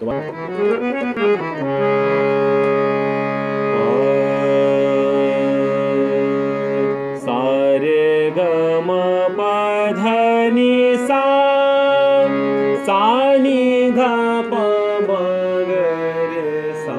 सारे ग म प ध नि सा सा नि ध प म ग रे सा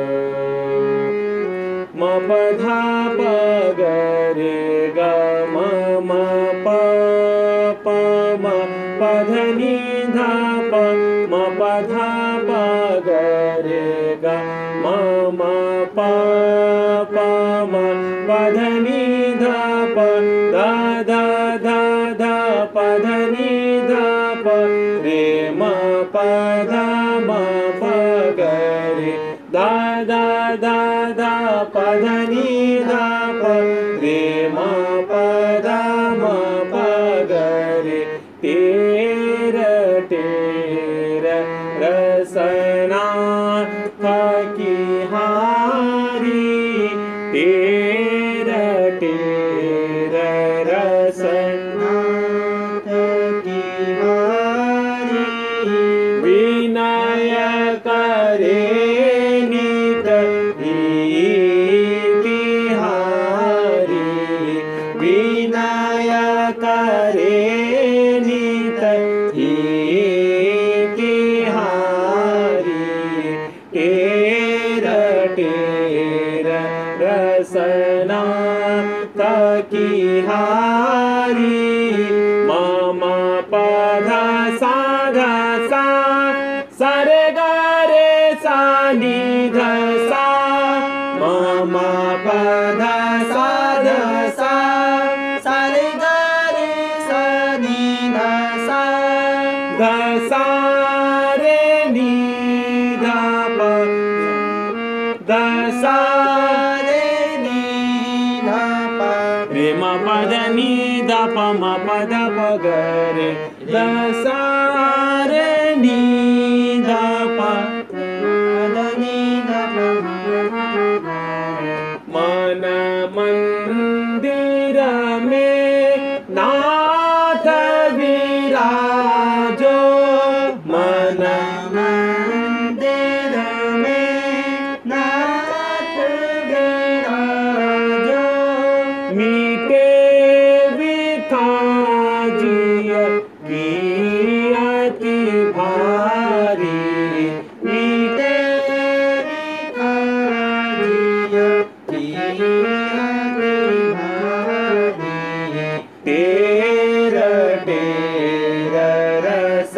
म प ध प ग रे ग म प प म प ध नि ध प म प ध प ग रे ग म प प म प ध नि ध प ध ध ध ध प ध नि ध प रे म प ध म प ग रे ध ध ध ध प ध नि ध प रे म प ध म प ग रे टेर टेर रसना थकी हारी टेर टेर रसना थकी हारी विनय करे नित बिहारी विनय करे नित बिहारी टेर टेर रसना थकी हारी मम पध सा ध सा सरे ग रे सा नि ध सा मम पध सा ध सा सरे ग रे सा नि ध सा ध सा रे नि ध प ध सा रे नि ध प रे म प ध नि ध प म प ध प ग रे ध सा रे नि ध प ध नि ध प मन मंदिर में नाथ विराजो मन मंदिर में नाथ विराजो मीटे विठाजिय की अति भारी मीटे विठाजिय की अति भारी टेर टेर रस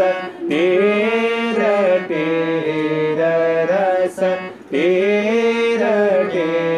टेर टेर रस टेर टेर